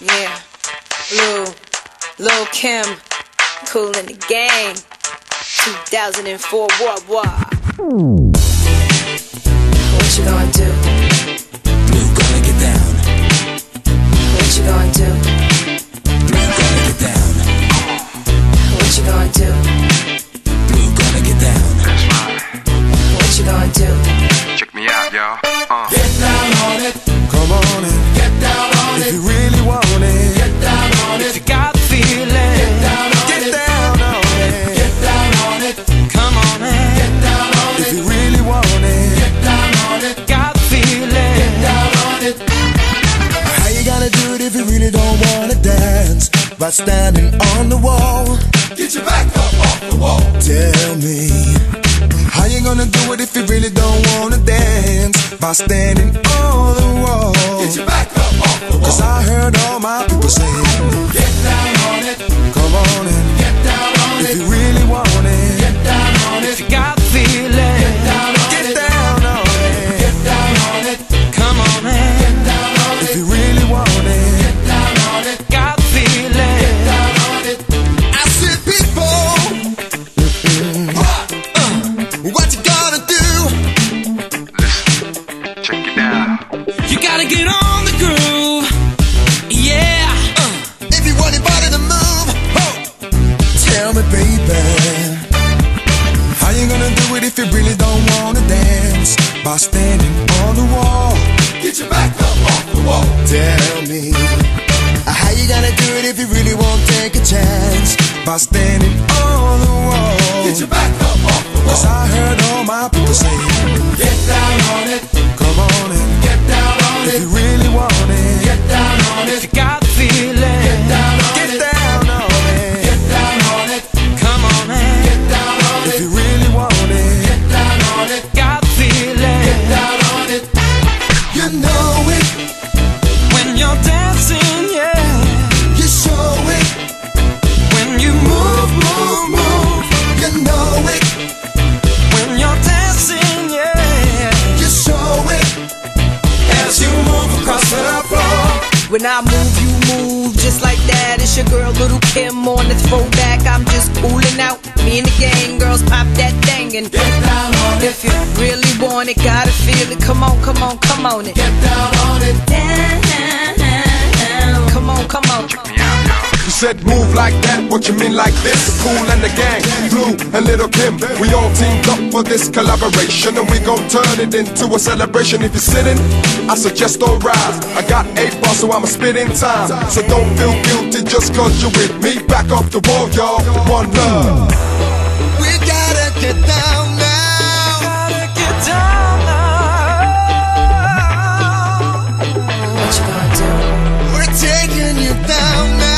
Yeah, Lil Kim, Kool in the Gang, 2004, what? What you gonna do? Blue gonna get down. What you gonna do? Blue gonna get down. What you gonna do? Blue gonna get down. That's right. What you gonna do? Check me out, y'all. Get down on it. Come on and Get down on if it. you really want it. Get down on If it. you got the feeling, Get down on get it. down on it. Get down on it. Come on and Get down on if it. you really want it. Get down on it. Got the feeling. Get down on it. How you gonna do it if you really don't wanna dance? By standing on the wall. Get your back up off the wall. Tell me, how you gonna do it if you really don't wanna dance? By standing on the wall. Get your back up off the Cause wall. I heard all my people saying, Get down on it. come on and Get down on if it. you really want it. Get down on it. You got the feeling. Get down on Get it. down on it. Get down on it. Come on and Get down on if it. you really want it. Get down on it. Got the feeling. Get down on it. I said, people, what you gonna do? Listen, check it out. You gotta get on the groove. Yeah. If you want your body to move, tell me, baby, how you gonna do it if you really don't wanna dance? By standing on the wall. Get your back up off the wall. Tell me, how you gonna do it if you really won't take a chance? By standing on the wall. Get your back up off the Cause wall. I heard all my people say, Get down on it. come on and Get down on if it. you really want it. Get down on it. You got the feeling. Get down on Get it. down on it. Get down on it. Come on and Get down on if it. you really want it. Get down on it. Got the feeling. Get down on it. You know it when you're dancing, yeah. You show it when you move, move, move. You know it when you're dancing, yeah. You show it as you move across the floor. When I move, you move just like that. It's your girl, Lil Kim on the throwback. I'm just cooling out. Me and the gang girls pop that thing and Get down on it. if you really want it, gotta feel it. Come on, come on, come on it. Get down on it. Down. Come on, come on. Check me out, y'all. You said move like that, what you mean like this? Kool and the Gang, Blue and Lil Kim, we all teamed up for this collaboration, and we gon' turn it into a celebration. If you're sitting, I suggest don't rise. I got 8 bars, so I'ma spit in time. So don't feel guilty just cause you're with me. Back off the wall, y'all. One love. We gotta get down now. Gotta get down now. What you gonna do? We're taking you down now.